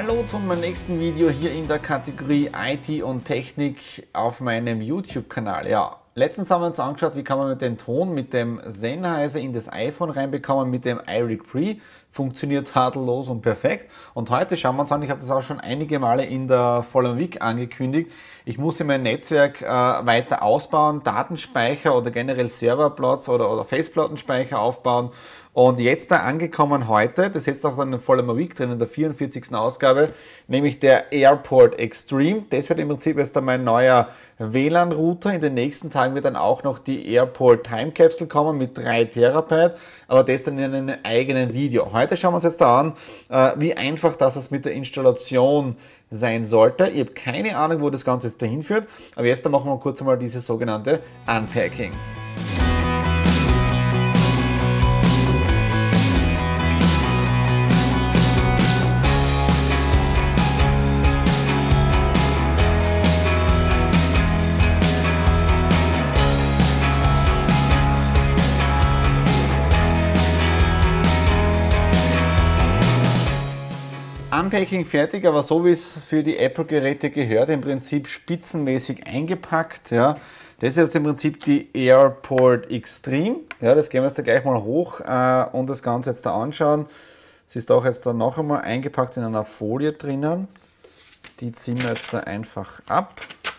Hallo zu meinem nächsten Video hier in der Kategorie IT und Technik auf meinem YouTube-Kanal. Ja, letztens haben wir uns angeschaut, wie kann man den Ton mit dem Sennheiser in das iPhone reinbekommen mit dem iRig Pre. Funktioniert tadellos und perfekt. Und heute schauen wir uns an, ich habe das auch schon einige Male in der Follow Week angekündigt. Ich muss in mein Netzwerk weiter ausbauen, Datenspeicher oder generell Serverplatz oder Festplattenspeicher aufbauen. Und jetzt da angekommen heute, das ist jetzt auch dann in Follow Week drin, in der 44. Ausgabe, nämlich der AirPort Extreme. Das wird im Prinzip jetzt dann mein neuer WLAN-Router. In den nächsten Tagen wird dann auch noch die AirPort Time Capsule kommen mit 3 Terabyte, aber das dann in einem eigenen Video. Heute schauen wir uns jetzt da an, wie einfach das mit der Installation sein sollte. Ich habe keine Ahnung, wo das Ganze jetzt dahin führt, aber jetzt machen wir kurz einmal dieses sogenannte Unpacking. Unpacking fertig, aber so wie es für die Apple-Geräte gehört, im Prinzip spitzenmäßig eingepackt. Ja. Das ist jetzt im Prinzip die AirPort Extreme. Ja, das gehen wir jetzt da gleich mal hoch und das Ganze jetzt da anschauen. Es ist auch jetzt da noch einmal eingepackt in einer Folie drinnen. Die ziehen wir jetzt da einfach ab.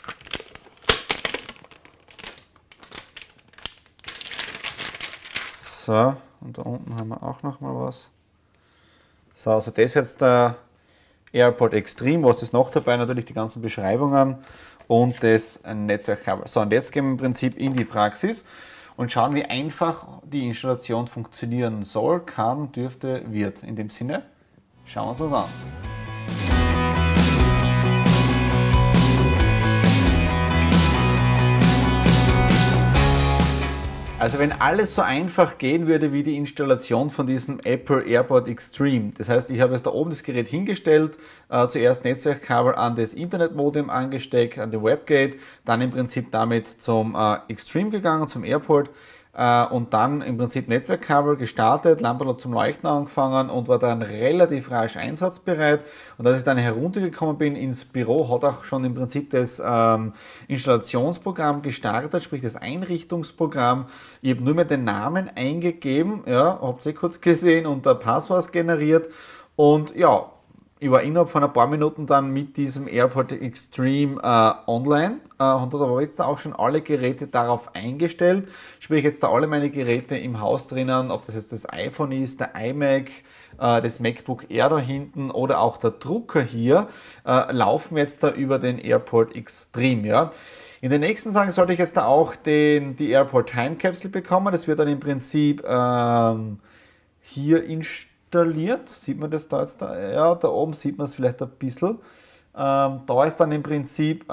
So, und da unten haben wir auch noch mal was. So, also das ist jetzt der AirPort Extreme. Was ist noch dabei? Natürlich die ganzen Beschreibungen und das Netzwerkkabel. So, und jetzt gehen wir im Prinzip in die Praxis und schauen, wie einfach die Installation funktionieren soll, kann, dürfte, wird. In dem Sinne, schauen wir uns das an. Also wenn alles so einfach gehen würde wie die Installation von diesem Apple AirPort Extreme, das heißt, ich habe jetzt da oben das Gerät hingestellt, zuerst Netzwerkkabel an das Internetmodem angesteckt, an den Webgate, dann im Prinzip damit zum Extreme gegangen, zum AirPort und dann im Prinzip Netzwerkkabel gestartet, Lampe zum Leuchten angefangen und war dann relativ rasch einsatzbereit. Und als ich dann heruntergekommen bin ins Büro, hat auch schon im Prinzip das Installationsprogramm gestartet, sprich das Einrichtungsprogramm. Ich habe nur mehr den Namen eingegeben, ja, habt ihr kurz gesehen, und der Passwort generiert und ja, ich war innerhalb von ein paar Minuten dann mit diesem AirPort Extreme online und habe aber jetzt auch schon alle Geräte darauf eingestellt. Sprich jetzt da alle meine Geräte im Haus drinnen, ob das jetzt das iPhone ist, der iMac, das MacBook Air da hinten oder auch der Drucker hier, laufen jetzt da über den AirPort Extreme. Ja. In den nächsten Tagen sollte ich jetzt da auch die AirPort Time Capsule bekommen. Das wird dann im Prinzip hier installiert. Sieht man das da jetzt? Ja, da oben sieht man es vielleicht ein bisschen. Da ist dann im Prinzip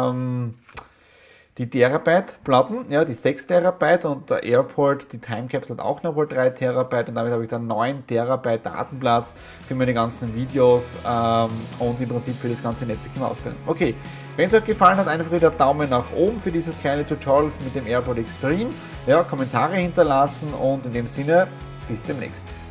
die Terabyte-Platten, ja, die 6 Terabyte und der AirPort, die Time Capsule hat auch noch wohl 3 Terabyte und damit habe ich dann 9 Terabyte Datenplatz für meine ganzen Videos und im Prinzip für das ganze Netzwerk im Haus drin. Okay, wenn es euch gefallen hat, einfach wieder Daumen nach oben für dieses kleine Tutorial mit dem AirPort Extreme. Ja, Kommentare hinterlassen und in dem Sinne, bis demnächst.